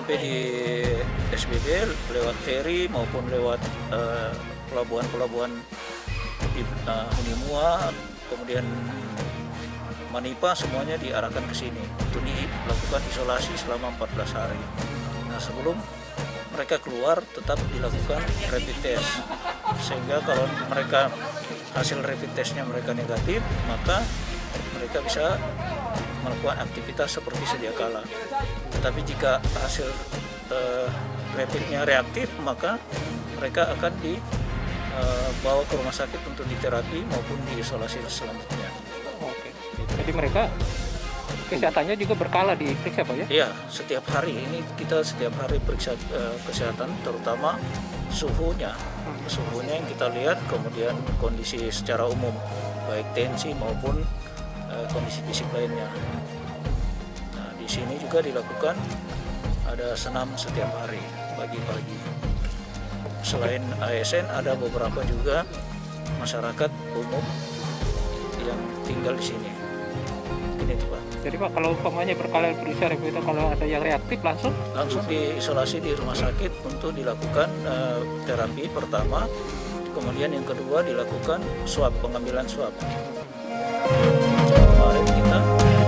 sampai di SBB lewat feri maupun lewat pelabuhan-pelabuhan di Hunimua, kemudian Manipa, semuanya diarahkan ke sini untuk dilakukan isolasi selama 14 hari. Nah, sebelum mereka keluar tetap dilakukan rapid test, sehingga kalau mereka hasil rapid testnya mereka negatif, maka mereka bisa melakukan aktivitas seperti sedia kala. Tetapi jika hasil rapidnya reaktif, maka mereka akan dibawa ke rumah sakit untuk diterapi maupun diisolasi selanjutnya. Oke. Jadi mereka kesehatannya juga berkala diperiksa, Pak ya? Iya, setiap hari ini kita setiap hari periksa kesehatan, terutama suhunya yang kita lihat, kemudian kondisi secara umum, baik tensi maupun kondisi fisik lainnya. Nah, di sini juga dilakukan ada senam setiap hari pagi-pagi. Selain ASN, ada beberapa juga masyarakat umum yang tinggal di sini. Ini tuh, Pak. Jadi Pak, kalau umpamanya berkala periksa rapid itu, kalau ada yang reaktif langsung diisolasi di rumah sakit untuk dilakukan terapi pertama, kemudian yang kedua dilakukan swab, pengambilan swab. Kemarin kita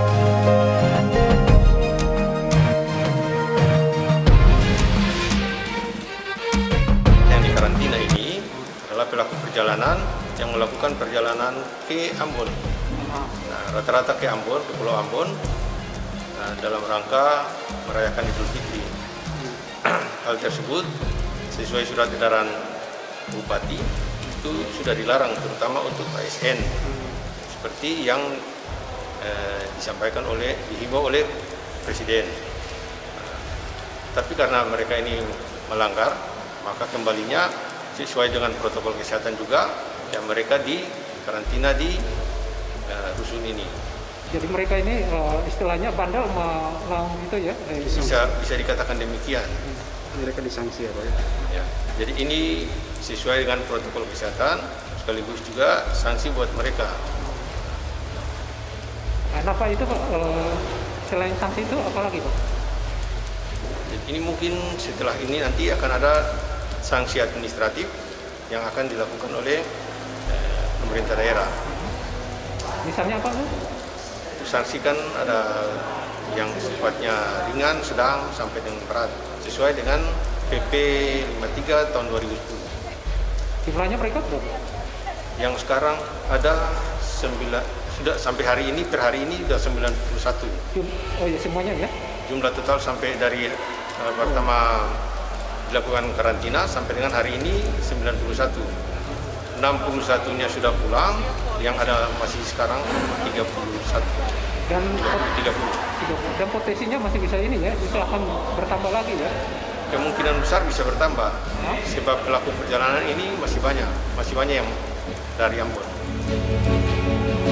yang di karantina ini adalah pelaku perjalanan yang melakukan perjalanan ke Ambon. Nah, rata-rata ke Ambon, ke Pulau Ambon, dalam rangka merayakan Idul Fitri. Hal tersebut sesuai surat edaran Bupati itu sudah dilarang, terutama untuk ASN, seperti yang dihimbau oleh Presiden. Tapi karena mereka ini melanggar, maka kembalinya sesuai dengan protokol kesehatan juga, yang mereka di karantina di rusun ini. Jadi mereka ini istilahnya bandel itu ya? Bisa dikatakan demikian. Mereka disanksi ya, Pak ya. Jadi ini sesuai dengan protokol kesehatan, sekaligus juga sanksi buat mereka. Nah, Pak, itu Pak, selain sanksi itu apa lagi, Pak? Jadi ini mungkin setelah ini nanti akan ada sanksi administratif yang akan dilakukan oleh pemerintah daerah. Misalnya apa, Pak? Sanksi kan ada yang sifatnya ringan, sedang, sampai dengan berat, sesuai dengan PP 53 tahun 2010. Jumlahnya mereka berapa? Yang sekarang ada sudah sampai hari ini, per hari ini sudah 91. Oh ya, semuanya ya? Jumlah total sampai dari pertama dilakukan karantina sampai dengan hari ini 91. 61-nya sudah pulang, yang ada masih sekarang 31. Dan 30. Dan potensinya masih bisa ini ya, bisa akan bertambah lagi ya? Kemungkinan besar bisa bertambah, sebab pelaku perjalanan ini masih banyak yang dari Ambon.